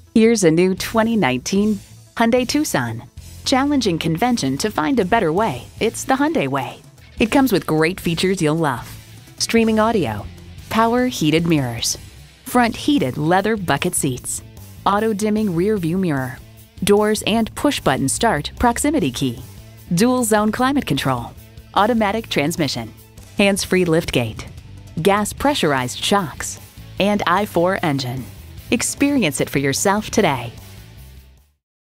Here's a new 2019 Hyundai Tucson. Challenging convention to find a better way, it's the Hyundai way. It comes with great features you'll love. Streaming audio, power heated mirrors, front heated leather bucket seats, auto dimming rear view mirror, doors and push button start proximity key, dual zone climate control, automatic transmission, hands-free liftgate, gas pressurized shocks, and i4 engine. Experience it for yourself today.